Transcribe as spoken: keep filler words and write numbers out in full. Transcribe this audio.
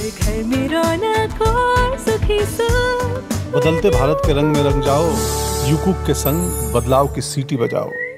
घर में रौनक और सुखी सुख। बदलते भारत के रंग में रंग जाओ, यूकूक के संग बदलाव की सीटी बजाओ।